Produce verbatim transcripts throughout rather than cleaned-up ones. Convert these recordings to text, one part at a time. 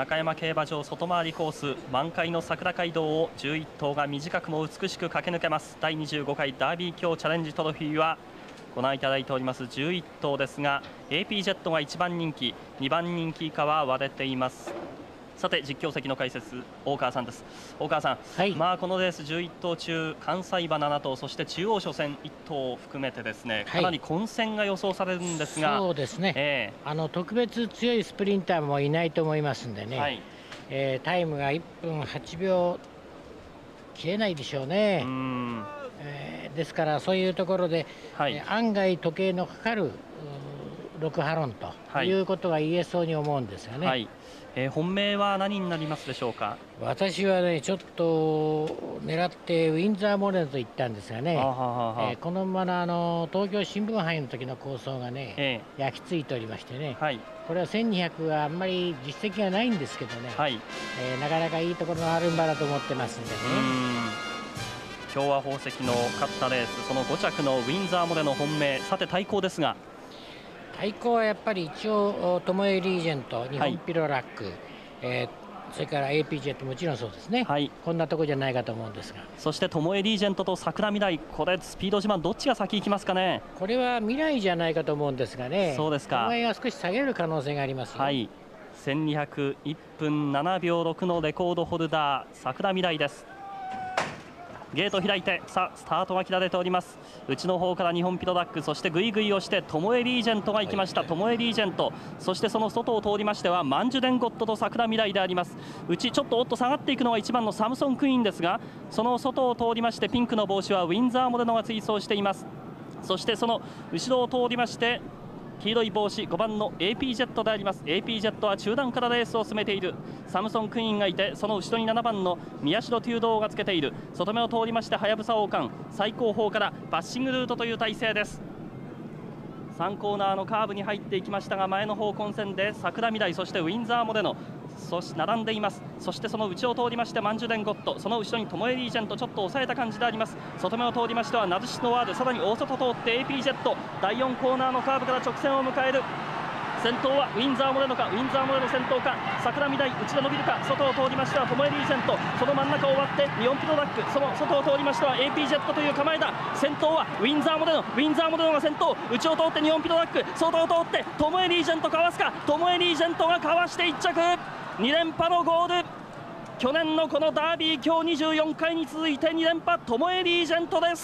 中山競馬場外回りコース、満開の桜街道をじゅういっ頭が短くも美しく駆け抜けます。だいにじゅうごかいダービー強チャレンジトロフィーはご覧いただいておりますじゅういっ頭ですが、 エーピー ジェットがいちばん人気、にばん人気以下は割れています。さて実況席の解説、大川さんです。大川さん、はい、まあこのレースじゅういっ頭中、関西馬なな頭、そして中央初戦いっ頭を含めてですね、かなり混戦が予想されるんですが、はい、 そうですね、えー、あの特別強いスプリンターもいないと思いますんでね、はい、えー、タイムがいっぷんはちびょう切れないでしょうね。うーん、えー、ですからそういうところで、はい、えー、案外時計のかかるろくハロンということが言えそうに思うんですよね。はい、 えー、本命は何になりますでしょうか。 私はねちょっと狙ってウィンザーモレノと言ったんですがね、えー、この馬のあの東京新聞杯の時の構想がね、えー、焼き付いておりましてね、はい、これはせんにひゃくはあんまり実績がないんですけどね、はい、えー、なかなかいいところのある馬だと思ってますんでね。 共和宝石の勝ったレース、そのご着のウィンザーモレノ本命、さて対抗ですが、 対抗はやっぱり一応トモエリージェント、日本ピロラック、はい、えー、それから エーピー ジェットもちろんそうですね、はい、こんなとこじゃないかと思うんですが、 そしてトモエリージェントと桜未来、これスピード自慢どっちが先行きますかね。 これは未来じゃないかと思うんですがね。 そうですか。 お前が少し下げる可能性がありますよ。 はい、せんにひゃくいっぷんななびょうろくのレコードホルダー桜未来です。ゲート開いて、さあスタートが切られております。内の方から日本ピロダック、そしてグイグイをしてトモエリージェントが行きました。トモエリージェント、そしてその外を通りましてはマンジュデンゴットと桜未来であります。内ちょっとおっと下がっていくのはいちばんのサムソンクイーンですが、その外を通りましてピンクの帽子はウィンザーモレノが追走しています。そしてその後ろを通りまして黄色い帽子ごばんの エーピー ジェットであります。 エーピー ジェットは中段からレースを進めている。サムソンクイーンがいて、その後ろにななばんの宮代テュードーがつけている。外目を通りましてはやぶさ王冠、最後方からバッシングルートという体勢です。さんコーナーのカーブに入っていきましたが、前の方混戦で桜未来、そしてウィンザーモレノ、そして並んでいます。そしてその内を通りましてマンジュデンゴット、その後ろにトモエリージェント、ちょっと抑えた感じであります。外目を通りましてはナズシノワール、さらに大外通って エーピー ジェット、だいよんコーナーのカーブから直線を迎える。先頭はウィンザーモレノか、ウィンザーモレノ先頭か、桜未来内で伸びるか、外を通りましてはトモエリージェント、その真ん中を割って日本ピロダック、その外を通りましては エーピー ジェットという構えだ。先頭はウィンザーモレノ、ウィンザーモレノが先頭、内を通って日本ピロダック、外を通ってトモエリージェントかわすか、トモエリージェントがかわしていっ着、に連覇のゴール。去年のこのダービー今日にじゅうよんかいに続いてに連覇トモエリージェントです。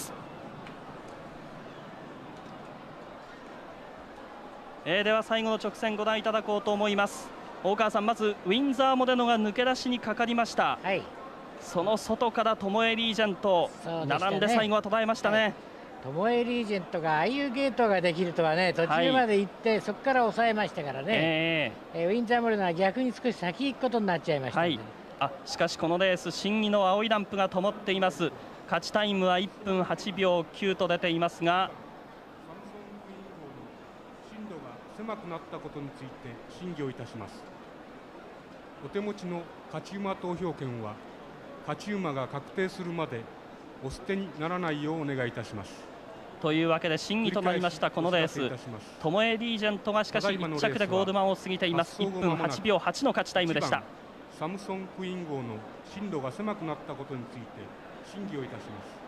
えー、では最後の直線ご覧いただこうと思います。大川さん、まずウィンザーモレノが抜け出しにかかりました、はい、その外からトモエリージェント、ね、並んで最後は捉えましたね、はい、 トモエリージェントがああいうゲートができるとはね、途中まで行って、はい、そこから抑えましたからね、えーえー、ウィンザーモレノは逆に少し先行くことになっちゃいました、ね、はい、 あしかしこのレース審議の青いランプが灯っています。勝ちタイムはいっぷんはちびょうきゅうと出ていますが、 狭くなったことについて審議をいたします。お手持ちの勝ち馬投票権は勝ち馬が確定するまでお捨てにならないようお願いいたします。 というわけで審議となりましたこのレース、トモエリージェントがしかしいっ着でゴールマンを過ぎています。いっぷんはちびょうはちの勝ちタイムでした。 サムソンクイーン号の進路が狭くなったことについて審議をいたします。